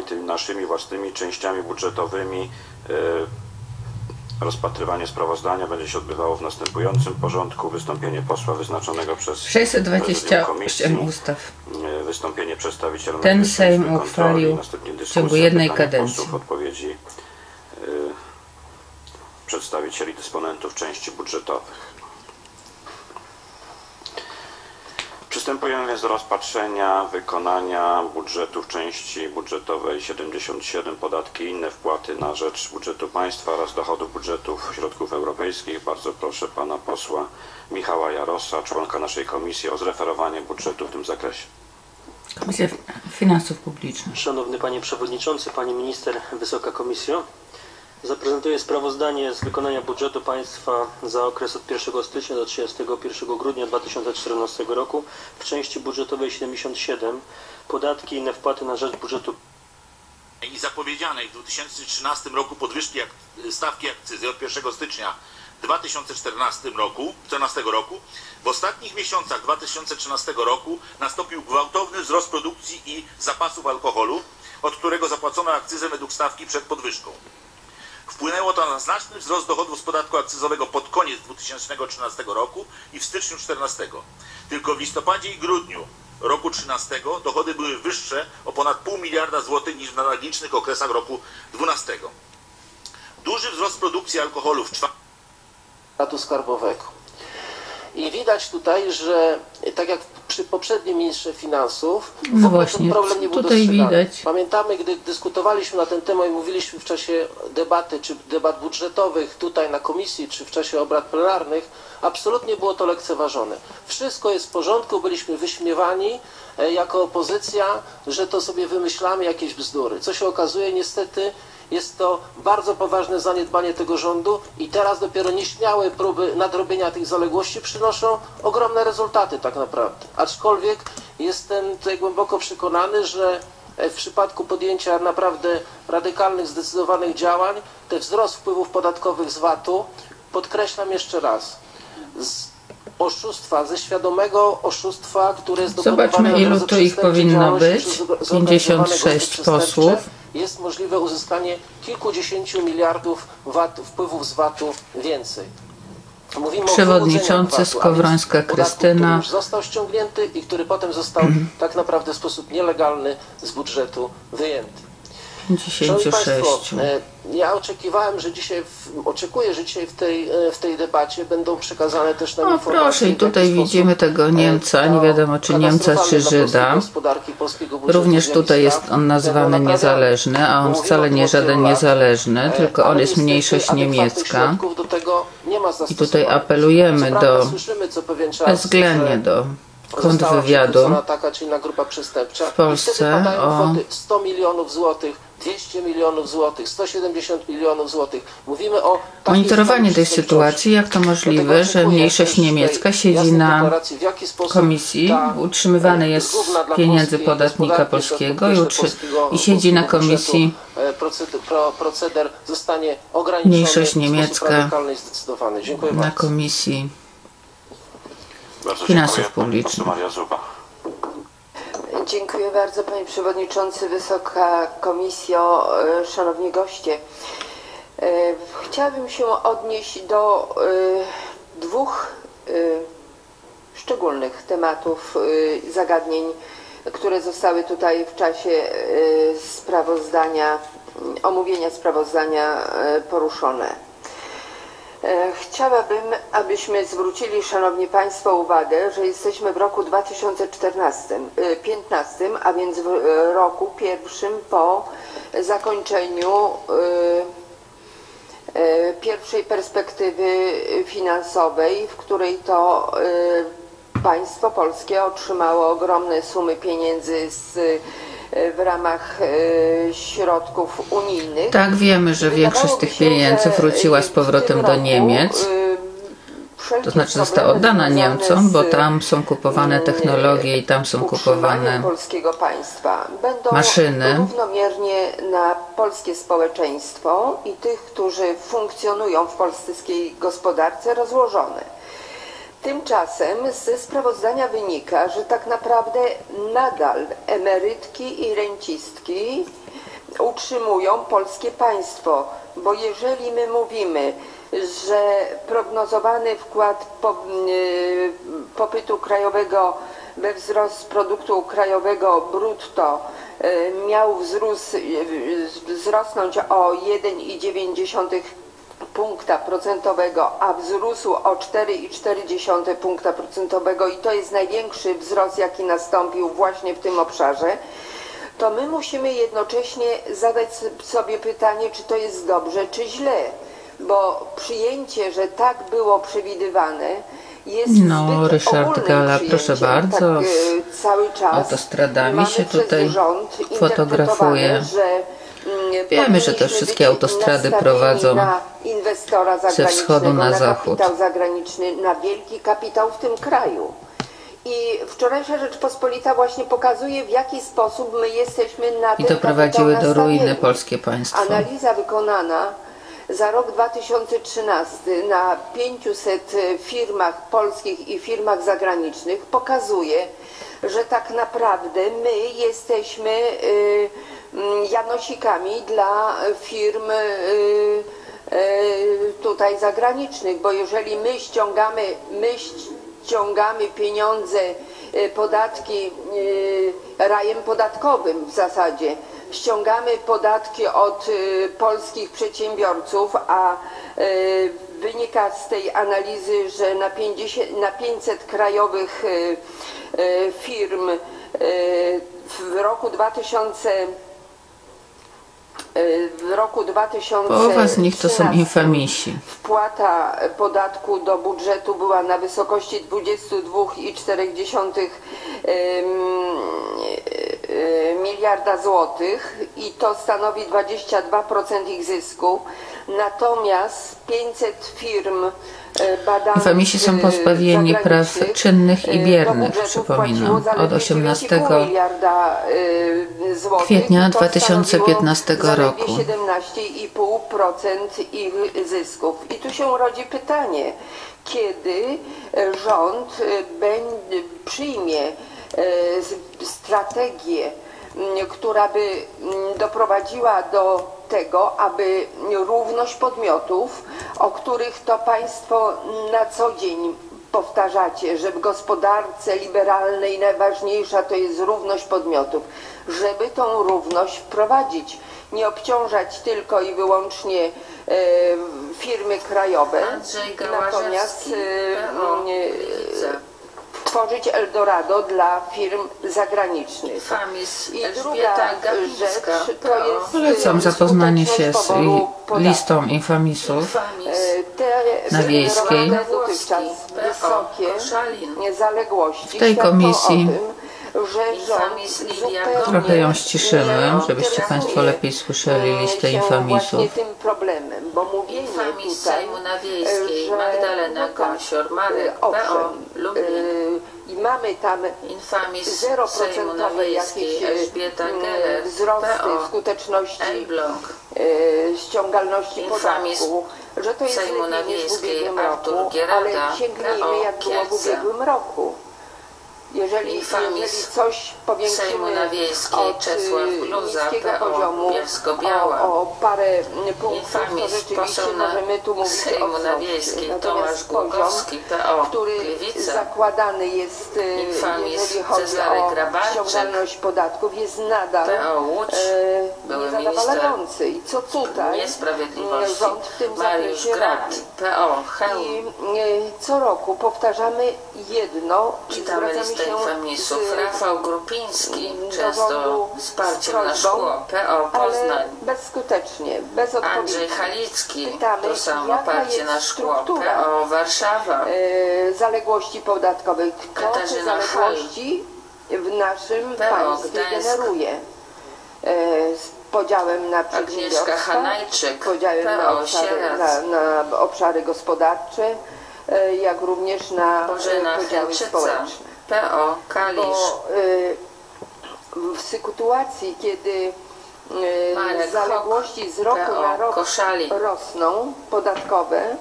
tymi naszymi własnymi częściami budżetowymi. Rozpatrywanie sprawozdania będzie się odbywało w następującym porządku: wystąpienie posła wyznaczonego przez 628 ustaw. Wystąpienie przedstawiciela ten Sejm uchwalił w ciągu jednej kadencji. Posłów, odpowiedzi przedstawicieli dysponentów części budżetowych. Przystępujemy więc do rozpatrzenia wykonania budżetu w części budżetowej 77 podatki i inne wpłaty na rzecz budżetu państwa oraz dochodów budżetów środków europejskich. Bardzo proszę pana posła Michała Jarosa, członka naszej komisji, o zreferowanie budżetu w tym zakresie. Komisja Finansów Publicznych. Szanowny Panie Przewodniczący, Pani Minister, Wysoka Komisjo. Zaprezentuję sprawozdanie z wykonania budżetu państwa za okres od 1 stycznia do 31 grudnia 2014 roku w części budżetowej 77 podatki i inne wpłaty na rzecz budżetu i zapowiedzianej w 2013 roku podwyżki stawki akcyzy od 1 stycznia 2014 roku, w ostatnich miesiącach 2013 roku nastąpił gwałtowny wzrost produkcji i zapasów alkoholu, od którego zapłacono akcyzę według stawki przed podwyżką. Wpłynęło to na znaczny wzrost dochodów z podatku akcyzowego pod koniec 2013 roku i w styczniu 2014. Tylko w listopadzie i grudniu roku 2013 dochody były wyższe o ponad pół miliarda złotych niż w analogicznych okresach roku 2012. Duży wzrost produkcji alkoholu w aparatu skarbowego. I widać tutaj, że tak jak przy poprzednim ministrze finansów, no właśnie, ten problem nie był dostrzegany. Pamiętamy, gdy dyskutowaliśmy na ten temat i mówiliśmy w czasie debaty, czy debat budżetowych tutaj na komisji, czy w czasie obrad plenarnych, absolutnie było to lekceważone. Wszystko jest w porządku, byliśmy wyśmiewani jako opozycja, że to sobie wymyślamy jakieś bzdury. Co się okazuje, niestety, jest to bardzo poważne zaniedbanie tego rządu i teraz dopiero nieśmiałe próby nadrobienia tych zaległości przynoszą ogromne rezultaty tak naprawdę. Aczkolwiek jestem tutaj głęboko przekonany, że w przypadku podjęcia naprawdę radykalnych, zdecydowanych działań, ten wzrost wpływów podatkowych z VAT-u, podkreślam jeszcze raz, z oszustwa, ze świadomego oszustwa, które jest dokonywane. Zobaczmy, ilu tu ich powinno być. 56 posłów. Jest możliwe uzyskanie kilkudziesięciu miliardów wpływów z VAT-u więcej. Mówimy Przewodniczący Skowrońska Krystyna, który już został ściągnięty i który potem został tak naprawdę w sposób nielegalny z budżetu wyjęty. 56. Ja oczekiwałem, że dzisiaj, oczekuję, że dzisiaj w tej debacie będą przekazane też nam informacje. Proszę, i tutaj widzimy tego Niemca, nie wiadomo czy Niemca, czy Żyda. Również tutaj jest on nazwany niezależny, a on wcale nie żaden niezależny, tylko on jest mniejszość niemiecka. I tutaj apelujemy bezwzględnie do kontrwywiadu w Polsce o 100 milionów złotych, 200 milionów złotych, 170 milionów złotych. Mówimy o monitorowanie tej sytuacji, jak to możliwe, że mniejszość niemiecka siedzi na komisji, utrzymywany jest z pieniędzy podatnika polskiego i siedzi na komisji. Proceder zostanie ograniczony, mniejszość niemiecka na komisji Finansów Publicznych. Dziękuję bardzo, Panie Przewodniczący, Wysoka Komisjo, Szanowni Goście. Chciałabym się odnieść do dwóch szczególnych tematów, zagadnień, które zostały tutaj w czasie omówienia sprawozdania poruszone. Chciałabym, abyśmy zwrócili, Szanowni Państwo, uwagę, że jesteśmy w roku 2015, a więc w roku pierwszym po zakończeniu pierwszej perspektywy finansowej, w której to państwo polskie otrzymało ogromne sumy pieniędzy w ramach środków unijnych. Tak, wiemy, że większość z tych pieniędzy wróciła z powrotem do Niemiec. To znaczy została oddana Niemcom, bo tam są kupowane technologie i tam są kupowane polskiego państwa maszyny. Będą równomiernie na polskie społeczeństwo i tych, którzy funkcjonują w polskiej gospodarce, rozłożone. Tymczasem ze sprawozdania wynika, że tak naprawdę nadal emerytki i rencistki utrzymują polskie państwo, bo jeżeli my mówimy, że prognozowany wkład popytu krajowego we wzrost produktu krajowego brutto miał wzrosnąć o 1,9 punkta procentowego, a wzrósł o 4,4 punkta procentowego i to jest największy wzrost, jaki nastąpił właśnie w tym obszarze, to my musimy jednocześnie zadać sobie pytanie, czy to jest dobrze, czy źle, bo przyjęcie, że tak było przewidywane, jest zbyt Ryszard ogólnym Galla, przyjęciem, proszę bardzo, tak, cały czas autostradami mamy się przez tutaj rząd fotografuje. interpretowane, że Wiemy, że te powinniśmy wszystkie być autostrady nastawieni prowadzą na inwestora ze wschodu na zachód. kapitał zagraniczny, na wielki kapitał w tym kraju. I wczorajsza Rzeczpospolita właśnie pokazuje, w jaki sposób my jesteśmy na I ten doprowadziły kapitał do ruiny nastawieni. polskie państwo. Analiza wykonana za rok 2013 na 500 firmach polskich i firmach zagranicznych pokazuje, że tak naprawdę my jesteśmy janosikami dla firm tutaj zagranicznych, bo jeżeli my ściągamy pieniądze, podatki rajem podatkowym w zasadzie, ściągamy podatki od polskich przedsiębiorców, a wynika z tej analizy, że na 500 krajowych firm w roku 2013 Połowa z nich to są infamisi. wpłata podatku do budżetu była na wysokości 22,4 miliarda złotych i to stanowi 22% ich zysku. Natomiast 500 firm badanych Infamisi są pozbawieni praw czynnych i biernych, do budżetu przypominam, wpłaciło od 18 zaledwie 9,5 miliarda złotych. kwietnia I to 2015 stanowiło roku. zaledwie 17,5% ich zysków. I tu się rodzi pytanie, kiedy rząd przyjmie strategię, która by doprowadziła do tego, aby równość podmiotów, o których to Państwo na co dzień powtarzacie, że w gospodarce liberalnej najważniejsza to jest równość podmiotów, żeby tą równość wprowadzić, nie obciążać tylko i wyłącznie firmy krajowe, natomiast tworzyć Eldorado dla firm zagranicznych. I druga rzecz to jest Polecam zapoznanie się z poboru podatku. listą infamisów Te na Wiejskiej. dotychczas wysokie zaległości W tej świadczą komisji o tym, że rząd zupełnie trochę ją ściszymy, nie żebyście Państwo interesuje lepiej słyszeli listę się infamisów. właśnie tym problemem, bo mówienie Infamis tutaj, Sejmu na Wiejskiej, że Magdalena no tak, Gąsior, Marek, owszem, PO, Lublin. I mamy tam Infamis Sejmu na 0% Wiejskiej, jakieś Elżbieta Geller, wzrosty PO, skuteczności Elbląg. ściągalności Infamis podatku, że to jest Sejmu na lepiej niż w Wiejskiej, ubiegłym Artur roku, Gierada, ale sięgnijmy PO, jak było w Kielce. ubiegłym roku. Jeżeli coś powiększymy Sejmu na Wiejskiej, od Czesław Bluza, niskiego PO, poziomu Bielsko-Biała. o parę punktów, to Infamis, rzeczywiście poseł na możemy tu mówić Sejmu o na wzroście. Wiejskiej, Natomiast Tomasz Głogowski, PO, który Gliwice. zakładany jest, Infamis, jeżeli chodzi Cezary o Grabarczyk, ściągalność podatków, jest nadal PO Łódź, były niezadowalający. I co tutaj Niesprawiedliwości, rząd w tym Mariusz zakresie Grat, robi? PO, Chełm. I co roku powtarzamy jedno i Czytamy zwracamy listę się infamisów. z Rafał Grupiński, do często rządu wsparciem z na prośbą, szkło, PO, ale Poznań. bezskutecznie, bez odpowiedzi. Andrzej Halicki, Pytamy, to samo jaka parcie jest na szkło, struktura PO, Warszawa. zaległości podatkowych. Kto te Katarzyna zaległości w naszym PO, państwie Gdańsk. generuje? Z podziałem na Agnieszka przedsiębiorstwa, Hanajczyk, podziałem PO, Sieradz. na obszary gospodarcze, jak również na Bożena podziały Chęczyca, społeczne. PO, Kalisz. Bo w sytuacji, kiedy Marek zaległości z roku PO, na rok Koszalin. rosną, podatkowe,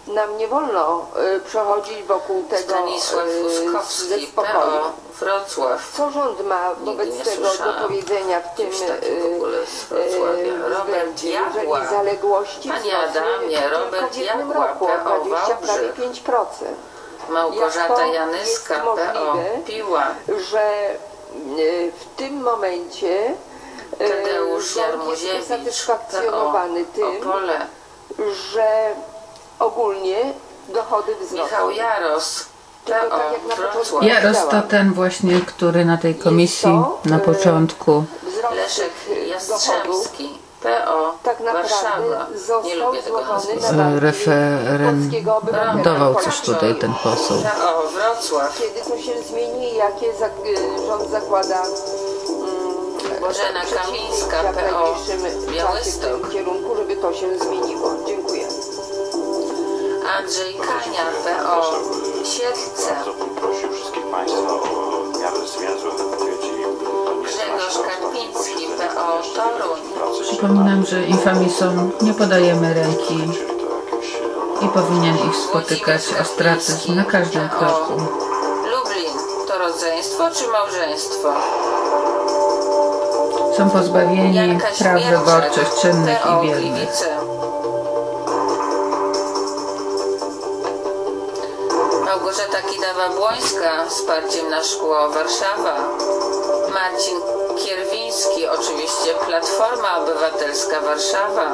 nam nie wolno przechodzić wokół tego Stanisław ze Fuskowski, spokoju. PO Wrocław. Co rząd ma wobec nie tego słyszałam. do powiedzenia w tym Gdzieś taki w ogóle z Wrocławia. Robert względzie, Jagła. jeżeli zaległości Panie wzrosły Adamie, tylko Robert w jednym Jagła, roku o PO 20 prawie Wałbrzych. 5%. Małgorzata Jak to Janyska, jest PO możliwe, Piła. że w tym momencie Tadeusz rząd jest Jarmuziewicz, usatysfakcjonowany PO tym, Opole. że ogólnie dochody wzrosły. Michał Jaros, Tylko PO tak jak na początku Wrocław. Jaros to ten właśnie, który na tej komisji na początku Wzrost Leszek tych dochodów Jastrzębski, PO tak naprawdę Warszawa. Nie został lubię tego złożony nazwiska. na barki polskiego referendował obywatela. coś tutaj ten poseł. PO Wrocław. Kiedy to się zmieni, jakie rząd zakłada Bożena Kamińska, w PO najbliższym czasie w Białystok. tym kierunku, żeby to się zmieniło. Dziękuję. Andrzej Kania, PO Siedlce. Bardzo bym prosił wszystkich Państwa o w miarę zwięzłe wypowiedzi. To nie jest Grzegorz nasze ostatnie Karpiński, posiedzenie, PO tam jeszcze wiele Toruń. pracy się Przypominam, że infamisom nie podajemy ręki czyli to jakieś i powinien ich spotykać ostracyzm na każdym kroku. Lublin to rodzeństwo czy małżeństwo? Są pozbawieni Jan praw Kazimierczak, wyborczych czynnych PO i biernych. Gliwice. Małgorzata Kidawa-Błońska z parciem na szkło Warszawa. Marcin Kierwiński, oczywiście Platforma Obywatelska Warszawa.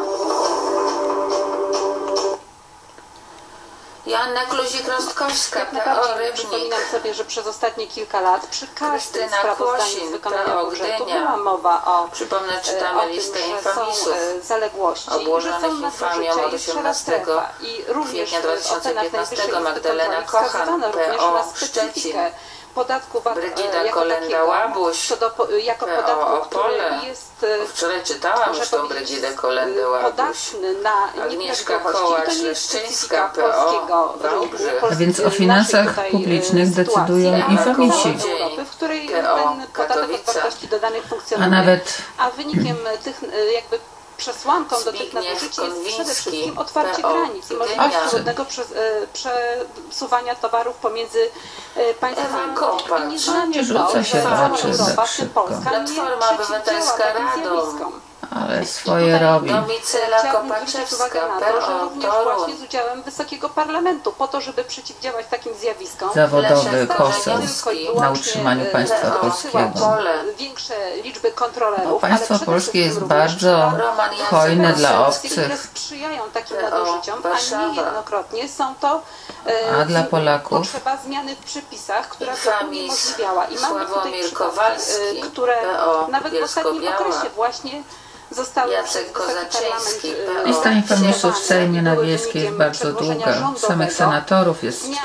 Joanna Kluzik-Rostkowska, Jak PO najbardziej Rybnik. przypominam sobie, że przez ostatnie kilka lat przy każdym Krystyna sprawozdaniu Kłosin, z wykonania PO budżetu Gdynia. była mowa o Przypomnę, o czytamy tym, listę że infamisów są zaległości, że obłożonych są infamią nadużycia od i szara 18 strefa. I również kwietnia w ocenach 2015 Najwyższej Izby Magdalena Kontroli Kochan, wskazywano również PO na Szczecin. specyfikę podatku VAT Brygida jako Kolenda-Łabuś, takiego, jako PO podatku, który Opole. jest Wczoraj czytałam muszę już tą powiedzieć, Brygidę Kolendę-Łabuś. podatny na Agnieszka nieprawidłowości. To nie jest Kołacz-Leszczyńska, specyfika PO polskiego Wałbrzych. rynku, A więc o naszej finansach tutaj, publicznych sytuacji, decydują ale infamisi. całej Europy, w której PO ten podatek od Katowice. wartości dodanych A funkcjonuje. nawet A wynikiem tych jakby przesłanką do tych Zbigniew nadużyć jest przede Konwiński, wszystkim otwarcie PO granic i Gdynia. możliwość trudnego przesuwania towarów pomiędzy państwami. Ewa Kopacz. I nie znaczy Nie rzuca to, się że w cała oczy Europa, tak w tym szybko. Polska, Platforma nie przeciwdziała Obywatelska takim Radom. zjawiskom. ale swoje robi. Domicyla Chciałabym zwrócić uwagę Kopaczewska, na to, że PO również Toruń. właśnie z udziałem Wysokiego Parlamentu, po to, żeby przeciwdziałać takim zjawiskom. Zawodowy Leszek poseł Korzenioski na utrzymaniu państwa PO polskiego. Opole. Większe liczby kontrolerów. Bo państwo ale przede polskie wszystkim jest również bardzo Roman Jacek hojne dla Wasilewski, które obcych, sprzyjają takim PO nadużyciom, a Warszawa. niejednokrotnie są to a dla Polaków potrzeba zmiany w przepisach, która to Infamis uniemożliwiała. I mamy tutaj Sławomir przypadki, Kowalski, które PO nawet w ostatnim Bielsko-Biała. okresie właśnie zostały Jacek przez Wysoki Kozaczyński, Parlament, PO. lista infamisów w przyjmowane Sejmie i na były Wiejskiej jest wynikiem bardzo przedłożenia długa. rządowego. Samych senatorów jest Zmiany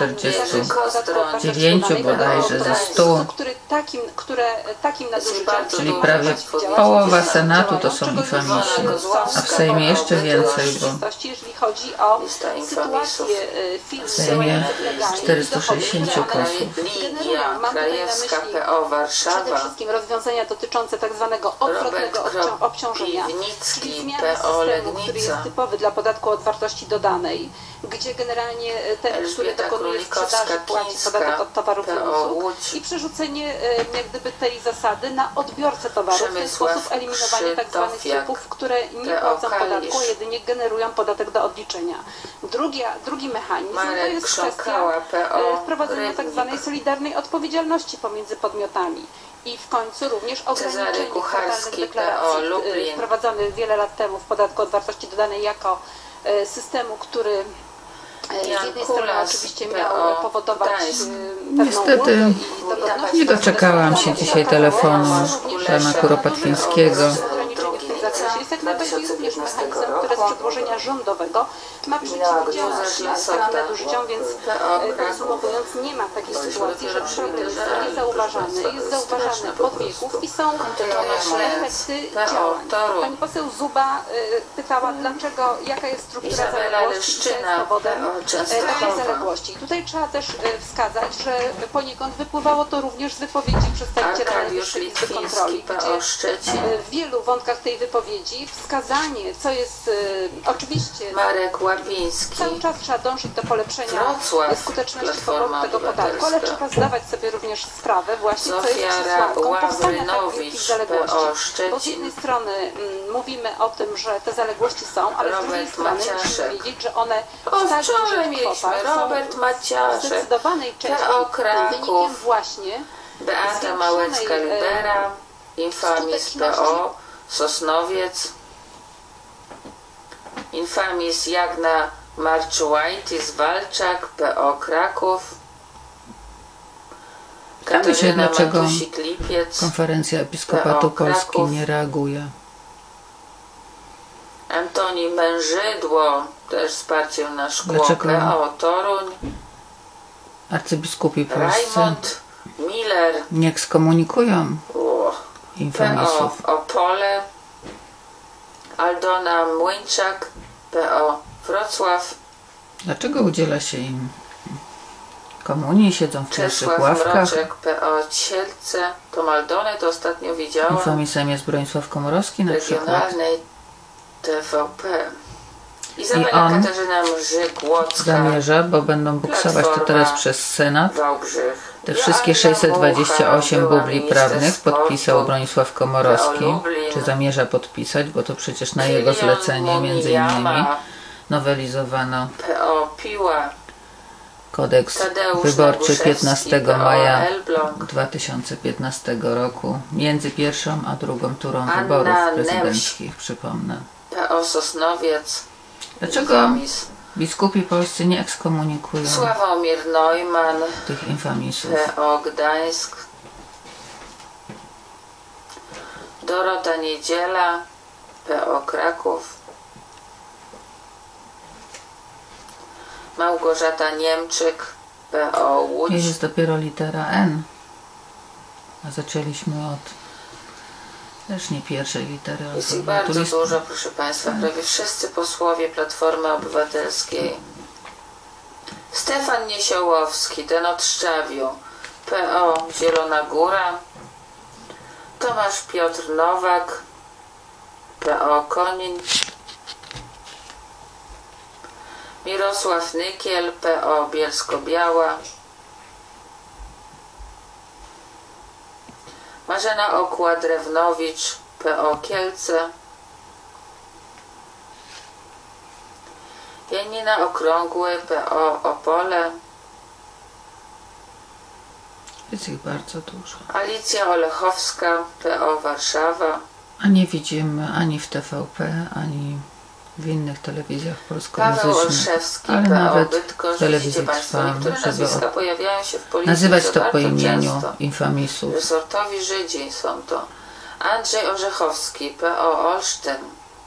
49 bodajże ze 100. które takim nadużyciom bardzo Czyli dużo prawie przeciwdziałać. połowa Senatu to są czego infamisi. Kozłowska, A w Sejmie jeszcze PO więcej, bo rzeczywistości, jeżeli chodzi o Lista infamisów. sytuację firm w Sejmie działających legalnie, 460 dochody, które one posłów. Lidia Mam tutaj na Krajewska, myśli PO przede Warszawa. wszystkim rozwiązania dotyczące tak zwanego odwrotnego Robert obciążenia, Piwnicki, czyli zmiany PO systemu, który Legnica. jest typowy dla podatku od wartości dodanej, gdzie generalnie ten, który Elżbieta dokonuje sprzedaży, płaci Królikowska-Kińska, podatek od towarów i PO usług Łódź. i przerzucenie jak gdyby tej zasady na odbiorcę towaru. W ten Przemysław sposób eliminowanie tak zwanych Krzytofiak, słupów, które nie PO płacą Kalisz. podatku, a jedynie generują podatek do odliczenia. Drugi mechanizm to Marek jest kwestia Krząkała, PO wprowadzenia Rybnik. tak zwanej solidarnej odpowiedzialności pomiędzy podmiotami. I w końcu również ograniczenie Kucharski, kwartalnych deklaracji PO Lublin. wprowadzony wiele lat temu w podatku od wartości dodanej jako systemu, który z Jan jednej strony Kulas, oczywiście PO miał powodować Gdańsk. pewną Niestety ulgę i dogodność. nie doczekałam się dzisiaj telefonu pana Kuropatwińskiego. Jest jak najbardziej również mechanizm, który z przedłożenia rządowego ma przeciwdziałać takim nadużyciom, więc podsumowując, nie ma takiej sytuacji, że problem jest niezauważany, jest zauważany od wieków i są efekty działań. Pani poseł Zuba pytała, dlaczego, jaka jest struktura Izabela zaległości i co jest Leszczyna, powodem PO Częstochowa. takiej zaległości. Tutaj trzeba też wskazać, że poniekąd wypływało to również z wypowiedzi przedstawiciela Arkadiusz Najwyższej Izby Litwiński, Kontroli, PO gdzie Szczecin. w wielu wątkach tej wypowiedzi odpowiedzi, wskazanie, co jest oczywiście Marek Łapiński. cały czas trzeba dążyć do polepszenia Wrocław, skuteczności Platforma powrotu tego podatku, ale Obywatelska. trzeba zdawać sobie również sprawę właśnie, co jest Zofia przesłanką powstania tak Ławrynowicz, wielkich zaległości. PO Bo z Szczecin. jednej strony mówimy o tym, że te zaległości są, ale z drugiej Robert strony Maciaszek. musimy wiedzieć, że one O, w tak wczoraj dużych mieliśmy kwotach są Robert w Maciaszek, zdecydowanej części PO Kraków, wynikiem właśnie Beata zwiększonej, Małecka-Libera, Infamis skuteczności. PO Sosnowiec, Infamis Jagna Marczułajtis-Walczak, PO Kraków, Pytamy się, Katarzyna dlaczego Matusik-Lipiec, Konferencja Episkopatu PO Polski Kraków. nie reaguje. Antoni Mężydło, też wsparciem na szkło, Dlaczego? PO Toruń, Arcybiskupi polscy Raymond Miller, nie ekskomunikują PO infamisów. Opole, Aldona Młyńczak, PO Wrocław, Dlaczego udziela się im komunii, siedzą w cięższych Czesław ławkach? Mroczek, PO Cielce, tą Aldonę to ostatnio widziałam, Infamisem jest Bronisław Komorowski na przykład. regionalnej TVP. I Izabela on Katarzyna Mrzyk-Łocka, zamierza, bo będą buksować to teraz przez Senat. Wałbrzych. Te wszystkie Joanna 628 Mucha, była bubli minister prawnych sportu. podpisał Bronisław Komorowski, Lublin. czy zamierza podpisać, bo to przecież na jego Milion zlecenie między innymi Momijama, nowelizowano PO Piła, kodeks Tadeusz wyborczy Naguszewski, 15 PO maja Elbląg, 2015 roku, między pierwszą a drugą turą Anna wyborów Nemś. prezydenckich, przypomnę. PO Sosnowiec, Dlaczego Infamis, biskupi polscy nie ekskomunikują Sławomir Neumann, tych infamisów? PO Gdańsk, Dorota Niedziela, PO Kraków, Małgorzata Niemczyk, PO Łódź, Jest dopiero litera N, a zaczęliśmy od też nie pierwszej litery. Jest ale ich bardzo tu list- dużo, proszę Państwa, prawie wszyscy posłowie Platformy Obywatelskiej. Stefan Niesiołowski, ten od Szczawiu, PO Zielona Góra, Tomasz Piotr Nowak, PO Konin, Mirosław Nykiel, PO Bielsko-Biała, Marzena Okła-Drewnowicz, PO Kielce, Janina Okrągły, PO Opole, Jest ich bardzo dużo. Alicja Olechowska, PO Warszawa, A nie widzimy ani w TVP, ani w innych telewizjach Paweł polskojęzycznych. Olszewski, Ale PO nawet Bydgoszcz. w telewizji Widzicie Państwo, Trwam, niektóre żeby nazwiska pojawiają się w polityce nazywać to po bardzo imieniu często. infamisów. Resortowi Żydzi są to. Andrzej Orzechowski, PO Olsztyn.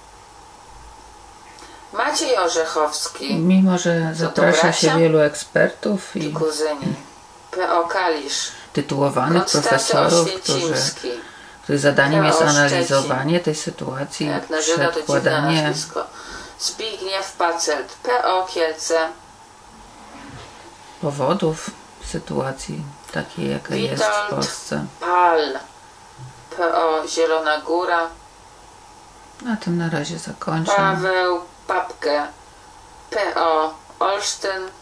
Maciej Orzechowski, Mimo, że zaprasza się bracia? wielu ekspertów i kuzyni. PO Kalisz. tytułowanych Konstanty profesorów, Oświęcimski. których zadaniem jest PO Szczecin. analizowanie tej sytuacji, Jak na Żyda to dziwne przedkładanie nazwisko. Zbigniew Pacelt, PO Kielce. powodów sytuacji takiej, jaka jest w Witold Polsce. Pal, PO Zielona Góra. Na tym na razie zakończę. Paweł Papke, PO Olsztyn.